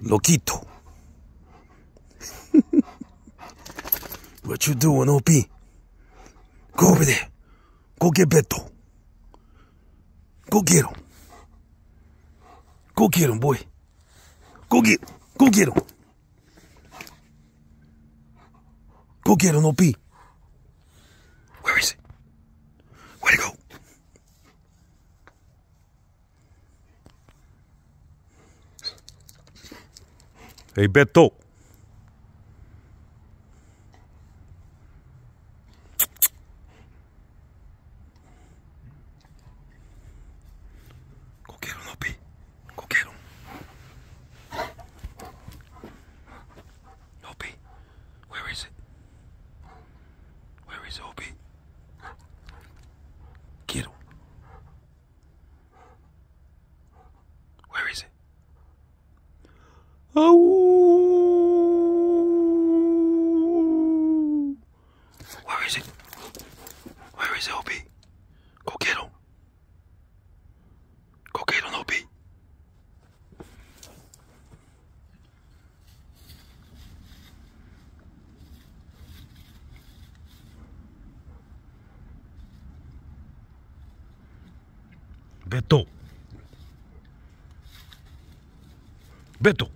Loquito. What you doing, OP? Go over there. Go get Beto. Go get him. Go get him, boy. Go get him. Go get him. Go get him, OP. Where is it? Where'd he go? Hey, Beto. Go get him, OP. Go get him. OP. Where is it? Where is OP? Get him. Where is it? Oh. Where is it? Where is OP? Go get him. Go get him, OP. Beto. Beto.